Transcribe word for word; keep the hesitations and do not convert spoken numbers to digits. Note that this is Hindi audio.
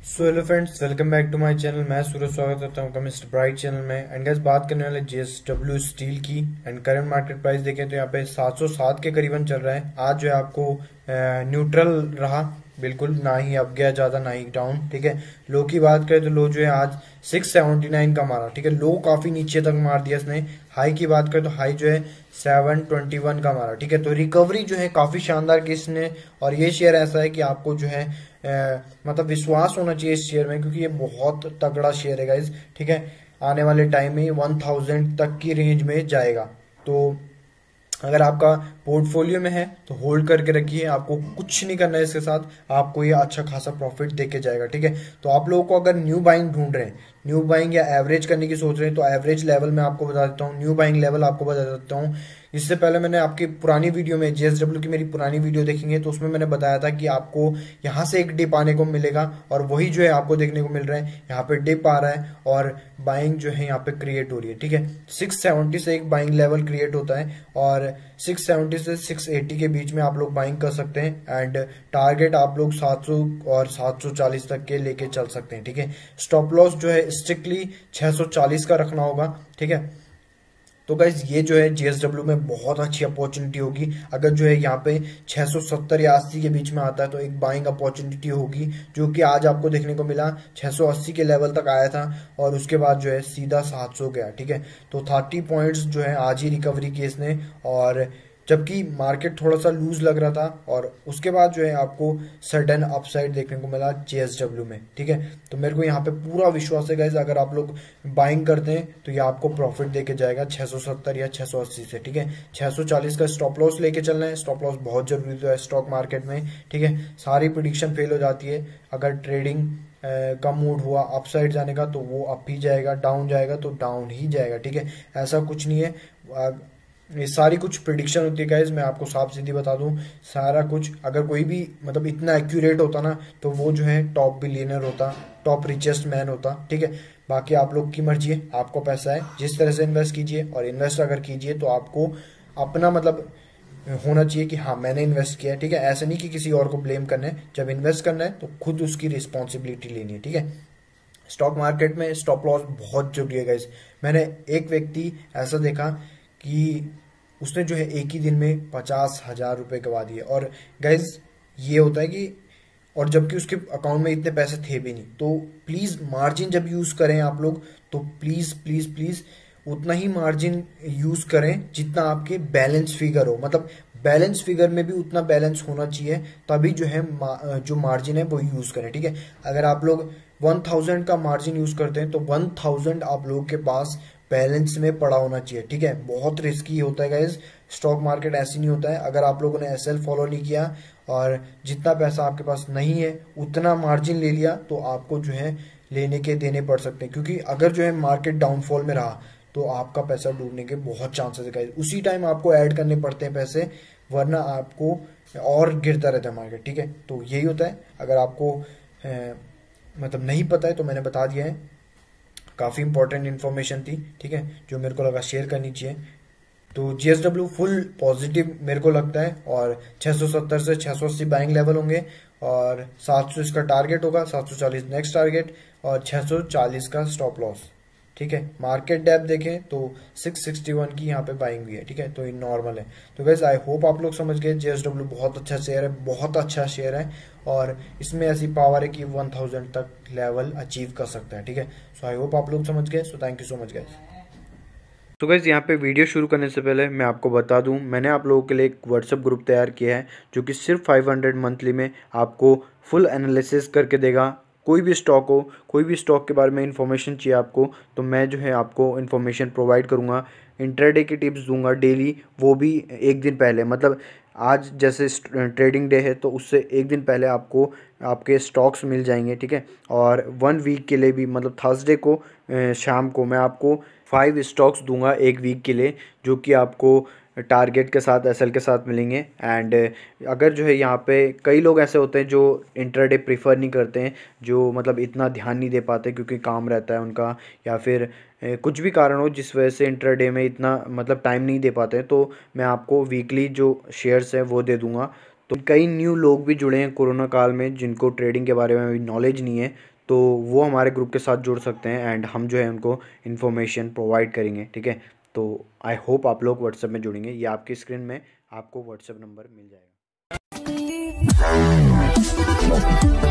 So hello friends, welcome back to my channel. मैं सूरज स्वागत करता हूँ मिस्टर ब्राइट चैनल में। एंड गाइस, बात करने वाले जेएसडब्ल्यू स्टील की। एंड करंट मार्केट प्राइस देखें तो यहाँ पे सात सौ सात के करीबन चल रहा है। आज जो है आपको न्यूट्रल रहा, बिल्कुल ना ही अप गया ज़्यादा ना ही डाउन। ठीक है, लो की बात करें तो लो जो है आज सिक्स सेवेंटी नाइन का मारा। ठीक है, लो काफ़ी नीचे तक मार दिया इसने। हाई की बात करें तो हाई जो है सेवन ट्वेंटी वन का मारा। ठीक है, तो रिकवरी जो है काफ़ी शानदार की इसने। और ये शेयर ऐसा है कि आपको जो है अ, मतलब विश्वास होना चाहिए इस शेयर में, क्योंकि ये बहुत तगड़ा शेयर है गाइज। ठीक है, आने वाले टाइम में वन थाउजेंड तक की रेंज में जाएगा। तो अगर आपका पोर्टफोलियो में है तो होल्ड करके रखिए, आपको कुछ नहीं करना है इसके साथ, आपको ये अच्छा खासा प्रॉफिट देके जाएगा। ठीक है, तो आप लोगों को अगर न्यू बाइंग ढूंढ रहे हैं, न्यू बाइंग या एवरेज करने की सोच रहे हैं, तो एवरेज लेवल मैं आपको बता देता हूँ, न्यू बाइंग लेवल आपको बता देता हूँ। इससे पहले मैंने आपकी पुरानी वीडियो में जेएसडब्ल्यू की मेरी पुरानी वीडियो देखेंगे तो उसमें मैंने बताया था कि आपको यहाँ से एक डिप आने को मिलेगा, और वही जो है आपको देखने को मिल रहा है। यहाँ पे डिप आ रहा है और बाइंग जो है यहाँ पे क्रिएट हो रही है। ठीक है, सिक्स सेवेंटी से एक बाइंग लेवल क्रिएट होता है और सिक्स सेवेंटी से सिक्स एटी के बीच में आप लोग बाइंग कर सकते हैं। एंड टारगेट आप लोग सात सौ और सात सौ चालीस तक के लेके चल सकते हैं। ठीक है, स्टॉप लॉस जो है स्ट्रिक्टली छह सौ चालीस का रखना होगा। ठीक है, तो गाइज ये जो है जेएसडब्ल्यू में बहुत अच्छी अपॉर्चुनिटी होगी। अगर जो है यहाँ पे छह सौ सत्तर या अस्सी के बीच में आता है तो एक बाइंग अपॉर्चुनिटी होगी, जो कि आज आपको देखने को मिला। छह सौ अस्सी के लेवल तक आया था और उसके बाद जो है सीधा सात सौ गया। ठीक है, तो तीस पॉइंट्स जो है आज ही रिकवरी की इसने, और जबकि मार्केट थोड़ा सा लूज लग रहा था और उसके बाद जो है आपको सडन अपसाइड देखने को मिला जेएसडब्ल्यू में। ठीक है, तो मेरे को यहाँ पे पूरा विश्वास है गाइज, अगर आप लोग बाइंग करते हैं तो ये आपको प्रॉफिट देके जाएगा छह सौ सत्तर या छह सौ अस्सी से। ठीक है, छह सौ चालीस का स्टॉप लॉस लेके चलना है। स्टॉप लॉस बहुत जरूरी है स्टॉक मार्केट में। ठीक है, सारी प्रिडिक्शन फेल हो जाती है। अगर ट्रेडिंग का मूड हुआ अपसाइड जाने का तो वो अप ही जाएगा, डाउन जाएगा तो डाउन ही जाएगा। ठीक है, ऐसा कुछ नहीं है, ये सारी कुछ प्रिडिक्शन होती है गाइज। मैं आपको साफ सीधी बता दूं, सारा कुछ अगर कोई भी मतलब इतना एक्यूरेट होता ना तो वो जो है टॉप बिलियनर होता, टॉप रिचेस्ट मैन होता। ठीक है, बाकी आप लोग की मर्जी है, आपको पैसा है जिस तरह से इन्वेस्ट कीजिए, और इन्वेस्ट अगर कीजिए तो आपको अपना मतलब होना चाहिए कि हाँ मैंने इन्वेस्ट किया है। ठीक है, ऐसे नहीं कि किसी और को ब्लेम करना है। जब इन्वेस्ट करना है तो खुद उसकी रिस्पॉन्सिबिलिटी लेनी है। ठीक है, स्टॉक मार्केट में स्टॉप लॉस बहुत जरूरी है गाइज। मैंने एक व्यक्ति ऐसा देखा कि उसने जो है एक ही दिन में पचास हजार रुपए गवा दिए। और गाइज ये होता है कि, और जबकि उसके अकाउंट में इतने पैसे थे भी नहीं। तो प्लीज मार्जिन जब यूज करें आप लोग तो प्लीज प्लीज प्लीज उतना ही मार्जिन यूज करें जितना आपके बैलेंस फिगर हो। मतलब बैलेंस फिगर में भी उतना बैलेंस होना चाहिए, तभी जो है मा, जो मार्जिन है वो यूज करें। ठीक है, अगर आप लोग वन थाउजेंड का मार्जिन यूज करते हैं तो वन थाउजेंड आप लोगों के पास बैलेंस में पड़ा होना चाहिए। ठीक है, बहुत रिस्की होता है गाइज, स्टॉक मार्केट ऐसी नहीं होता है। अगर आप लोगों ने एसएल फॉलो नहीं किया और जितना पैसा आपके पास नहीं है उतना मार्जिन ले लिया तो आपको जो है लेने के देने पड़ सकते हैं, क्योंकि अगर जो है मार्केट डाउनफॉल में रहा तो आपका पैसा डूबने के बहुत चांसेस है गाइज। उसी टाइम आपको ऐड करने पड़ते हैं पैसे, वरना आपको और गिरता रहता है मार्केट। ठीक है, तो यही होता है। अगर आपको ए, मतलब नहीं पता है तो मैंने बता दिया है, काफ़ी इंपॉर्टेंट इन्फॉर्मेशन थी। ठीक है, जो मेरे को लगा शेयर करनी चाहिए। तो जेएसडब्ल्यू फुल पॉजिटिव मेरे को लगता है, और छह सौ सत्तर से छह सौ अस्सी बाइंग लेवल होंगे, और सात सौ इसका टारगेट होगा, सात सौ चालीस नेक्स्ट टारगेट, और छह सौ चालीस का स्टॉप लॉस। ठीक है, मार्केट डेप्थ देखें तो सिक्स सिक्सटी वन की यहाँ पे बाइंग हुई है। ठीक है, तो ये नॉर्मल है। तो गाइस आई होप आप लोग समझ गए, जेएसडब्ल्यू बहुत अच्छा शेयर है, बहुत अच्छा शेयर है, और इसमें ऐसी पावर है कि वन थाउजेंड तक लेवल अचीव कर सकता है। ठीक है, सो आई होप आप लोग समझ गए। So thank you so much guys. तो गाइस यहाँ पे वीडियो शुरू करने से पहले मैं आपको बता दूं, मैंने आप लोगों के लिए एक व्हाट्सएप ग्रुप तैयार किया है जो कि सिर्फ फाइव हंड्रेड मंथली में आपको फुल एनालिसिस करके देगा। कोई भी स्टॉक हो, कोई भी स्टॉक के बारे में इन्फॉर्मेशन चाहिए आपको तो मैं जो है आपको इन्फॉर्मेशन प्रोवाइड करूँगा। इंट्राडे की टिप्स दूंगा डेली, वो भी एक दिन पहले। मतलब आज जैसे ट्रेडिंग डे है तो उससे एक दिन पहले आपको आपके स्टॉक्स मिल जाएंगे। ठीक है, और वन वीक के लिए भी, मतलब थर्सडे को अ, शाम को मैं आपको फाइव स्टॉक्स दूंगा एक वीक के लिए, जो कि आपको टारगेट के साथ एसएल के साथ मिलेंगे। एंड अगर जो है यहाँ पे कई लोग ऐसे होते हैं जो इंट्राडे प्रीफर नहीं करते हैं, जो मतलब इतना ध्यान नहीं दे पाते क्योंकि काम रहता है उनका, या फिर ए, कुछ भी कारण हो जिस वजह से इंट्राडे में इतना मतलब टाइम नहीं दे पाते हैं, तो मैं आपको वीकली जो शेयर्स हैं वो दे दूंगा। तो कई न्यू लोग भी जुड़े हैं कोरोना काल में जिनको ट्रेडिंग के बारे में अभी नॉलेज नहीं है, तो वो हमारे ग्रुप के साथ जुड़ सकते हैं एंड हम जो है उनको इन्फॉर्मेशन प्रोवाइड करेंगे, ठीक है। तो आई होप आप लोग व्हाट्सएप में जुड़ेंगे। ये आपकी स्क्रीन में आपको व्हाट्सएप नंबर मिल जाएगा।